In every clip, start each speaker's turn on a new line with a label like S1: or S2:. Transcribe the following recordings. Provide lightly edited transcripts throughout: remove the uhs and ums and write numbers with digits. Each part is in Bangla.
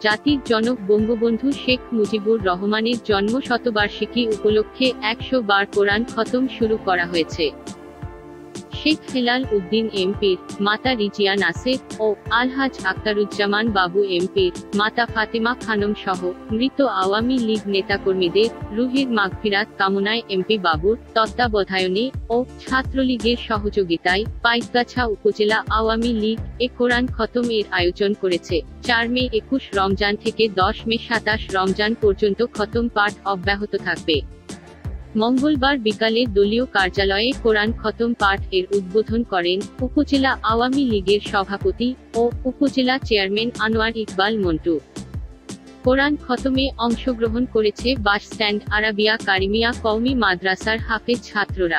S1: জাতির জনক বঙ্গবন্ধু শেখ মুজিবুর রহমানের জন্মশতবার্ষিকী উপলক্ষে 100 বার কোরআন খতম শুরু করা হয়েছে। শেখ হেলাল উদ্দিন এমপির, মাতা রিজিয়া নাসের ও আলহাজ আখতারুজ্জামান বাবু এমপির, মাতা ফাতেমা খানম সহ মৃত আওয়ামী লীগ নেতাকর্মীদের রুহের মাগফিরাত কামনায় এমপি বাবুর তত্ত্বাবধায়নে ও ছাত্রলীগের সহযোগিতায় পাইকগাছা উপজেলা আওয়ামী লীগ এ কোরআন খতম এর আয়োজন করেছে। 4 মে 21 রমজান থেকে 10 মে 27 রমজান পর্যন্ত খতম পাঠ অব্যাহত থাকবে। মঙ্গলবার বিকালে দলীয় কার্যালয়ে কোরআন খতম পাঠ এর উদ্বোধন করেন উপজেলা আওয়ামী লীগের সভাপতি ও উপজেলা চেয়ারম্যান আনোয়ার ইকবাল মন্টু। কোরআন খতমে অংশগ্রহণ করেছে বাসস্ট্যান্ড আরাবিয়া কারিমিয়া কওমি মাদ্রাসার হাফেজ ছাত্ররা।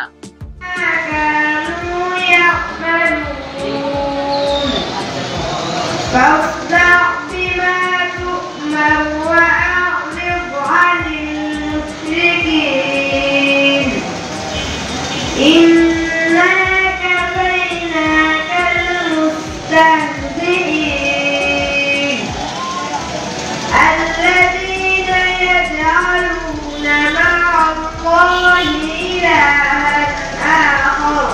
S2: الذين يجعلون مع الله إلها آخر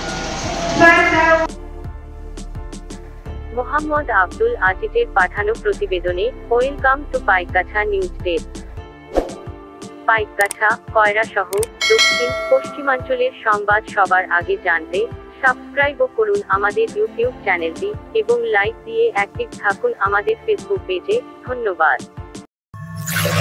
S1: মোহাম্মদ আব্দুল আজিজের পাঠানো প্রতিবেদনে welcome to Paikgachha news desk. Paikgachha, Koyra সহ দক্ষিণ পশ্চিমাঞ্চলের সংবাদ সবার আগে জানতে সাবস্ক্রাইব করুন আমাদের ইউটিউব চ্যানেলটি এবং লাইক দিয়ে অ্যাক্টিভ থাকুন আমাদের ফেসবুক পেজে। ধন্যবাদ।